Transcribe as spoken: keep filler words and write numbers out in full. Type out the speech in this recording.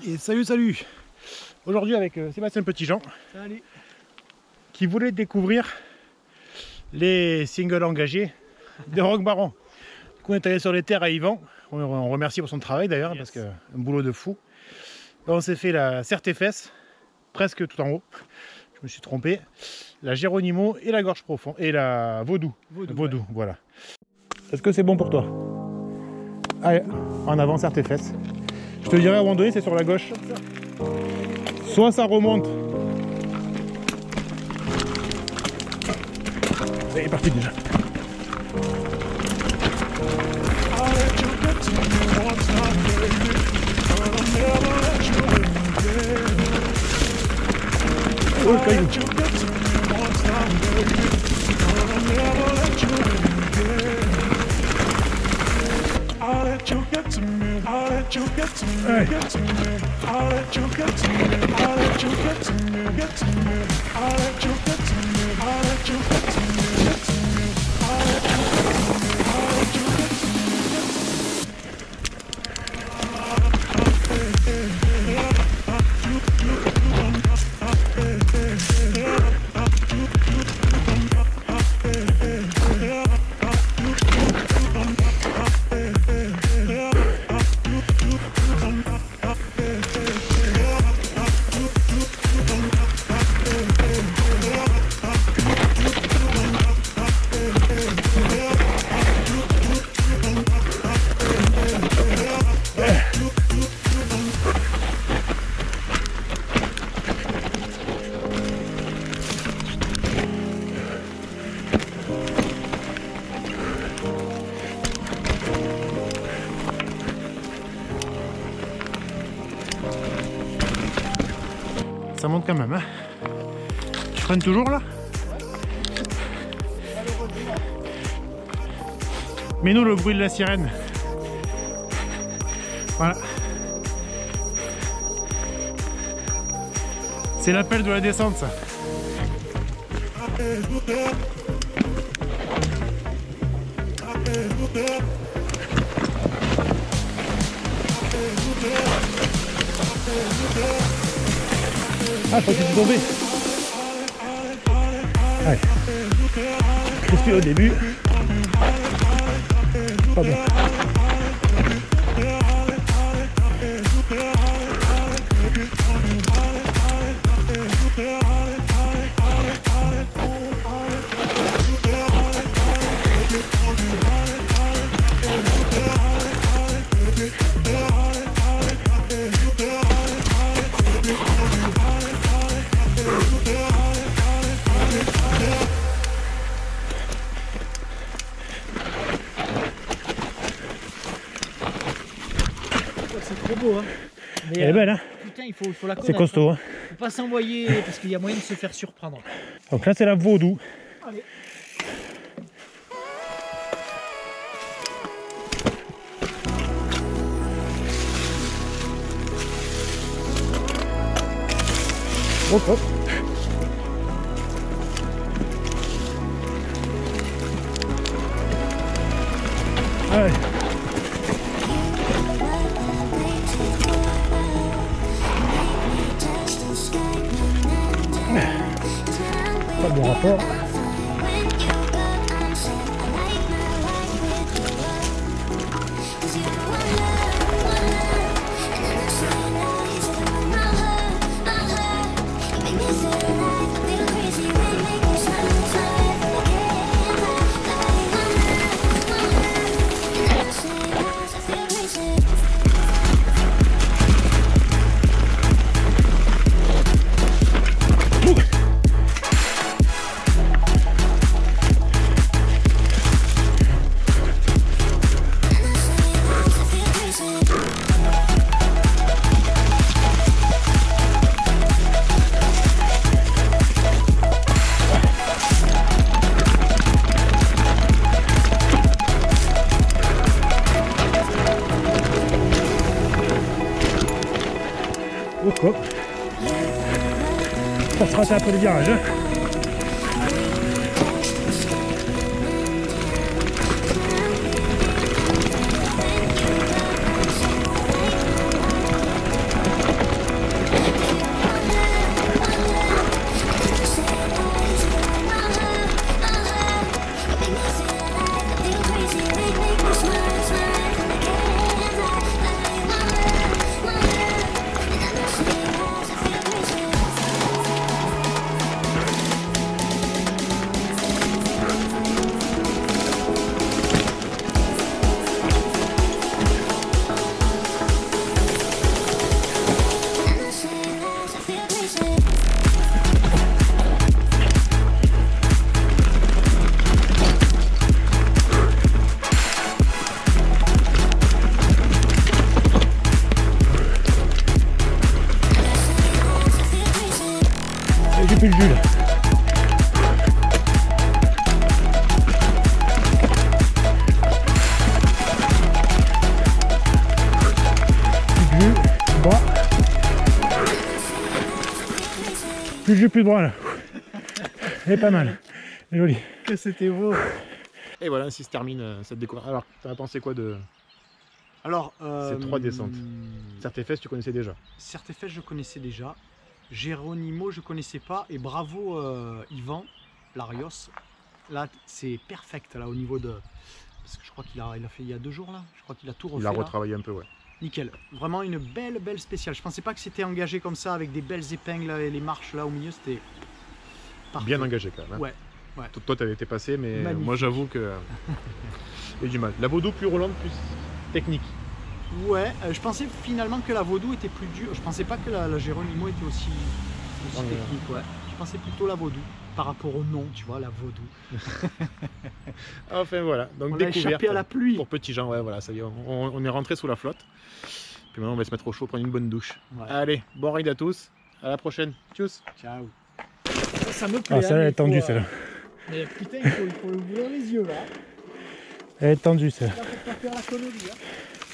Et salut salut. Aujourd'hui avec euh, Sébastien Petitjean. Salut. Qui voulait découvrir les singles engagés de Rock Baron. Du coup on est allé sur les terres à Yvan. On, on remercie pour son travail d'ailleurs, yes. Parce que un boulot de fou. Et on s'est fait la Certefesse, presque tout en haut. Je me suis trompé. La Geronimo et la Gorge Profonde. Et la Vaudou. Vaudou, Vaudou ouais. Voilà. Est-ce que c'est bon pour toi? Allez, en avant Certefesse. Je te dirai à un moment donné, c'est sur la gauche. Soit ça remonte. Ça y est parti déjà. Oh le caillou. Ouais. Ça monte quand même, hein. Tu freines toujours là? Mets-nous le bruit de la sirène. Voilà. C'est l'appel de la descente, ça. Ah, je crois que tu tombé. Allez. Crispé au début. Pas bon. C'est trop beau, hein. Mais, elle est belle, hein. Putain, il faut, il faut la connaître. C'est costaud, hein. Faut pas s'envoyer parce qu'il y a moyen de se faire surprendre. Donc là, c'est la Vaudou. Allez. Hop, hop. Allez. Pas bon rapport. Hop, hop. Pour se rater un peu le virage. Hein. plus de jus là. Plus de jus, bras. Plus de jus, plus de bras là. Elle est pas mal. Elle est jolie. Que c'était beau. Et voilà, ainsi se termine euh, cette découverte. Alors, tu as pensé quoi de Alors, euh, ces trois descentes? Certefes, tu connaissais déjà. Certefes, je connaissais déjà. Geronimo, je connaissais pas. Et bravo euh, Yvan Larios. Là, c'est perfect là au niveau de. Parce que je crois qu'il a, il a fait il y a deux jours là. Je crois qu'il a tout refait. Il a là. retravaillé un peu, ouais. Nickel. Vraiment une belle, belle spéciale. Je pensais pas que c'était engagé comme ça avec des belles épingles et les marches là au milieu. C'était parfait. Bien engagé quand même. Hein. Ouais. Ouais. Toi, tu avais été passé, mais Magnifique. moi, j'avoue que. Il y a du mal. La Vaudou plus roulante, plus technique. Ouais, euh, je pensais finalement que la Vaudou était plus dure. Je pensais pas que la, la Geronimo était aussi, aussi Ouais, technique. Ouais. Je pensais plutôt la Vaudou par rapport au nom, tu vois, la Vaudou. Enfin voilà, donc On a découverte échappé à la pluie. pour petits gens. Ouais, voilà, ça y est, on, on est rentré sous la flotte. Puis maintenant, on va se mettre au chaud, prendre une bonne douche. Ouais. Allez, bon ride à tous. À la prochaine. Tchuss. Ciao. Ça, ça me plaît. Ah, celle-là, hein, elle mais est tendue, faut, euh, celle-là. Mais putain, il faut, il faut ouvrir les yeux là. Elle est tendue, celle-là. Là, faut pas faire la connerie. Hein.